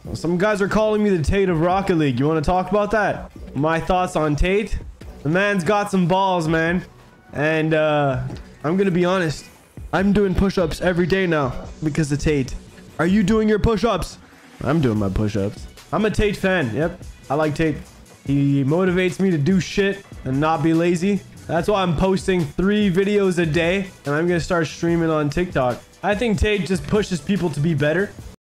Some guys are calling me the Tate of Rocket League. You want to talk about that? My thoughts on Tate? The man's got some balls, man. And I'm gonna be honest. I'm doing push-ups every day now because of Tate. Are you doing your push-ups? I'm doing my push-ups. I'm a Tate fan. Yep, I like Tate. He motivates me to do shit and not be lazy. That's why I'm posting 3 videos a day, and I'm gonna start streaming on TikTok. I think Tate just pushes people to be better.